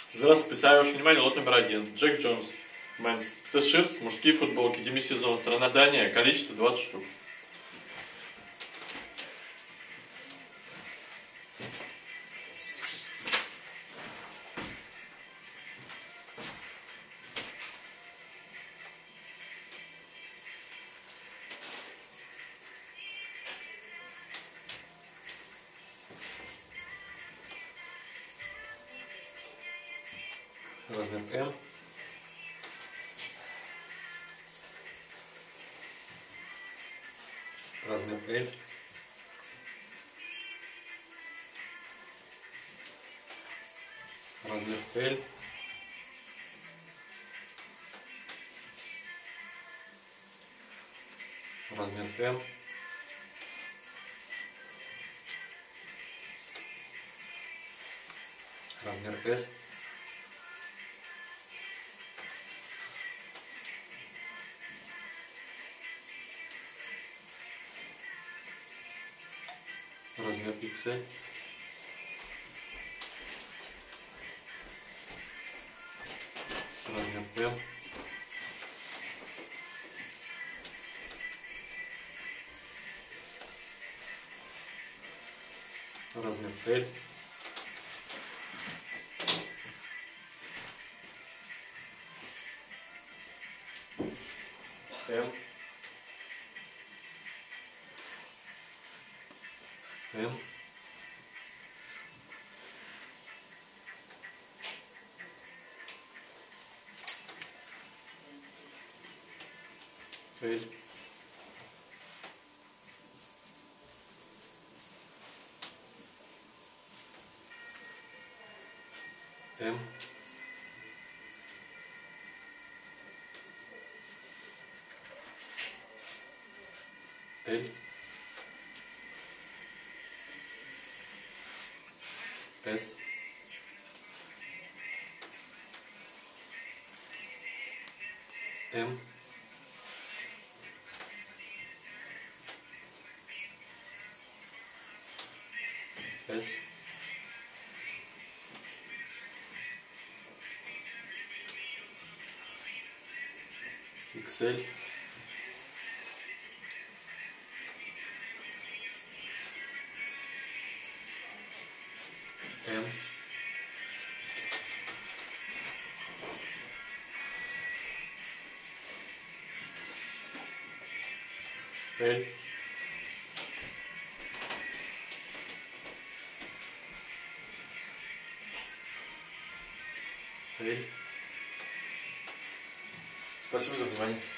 Здравствуйте, представляю ваше внимание, лот номер 1. Джек Джонс. Мэнс. Тест-шерсть, мужские футболки, демисезон, страна Дания, количество 20 штук. Размер М. Размер L. Размер L. Размер M. Размер S. Размер XL. Размер M. Размер L. М. М. L. М. L. S. М. S. XL. М. L. L. Спасибо за внимание.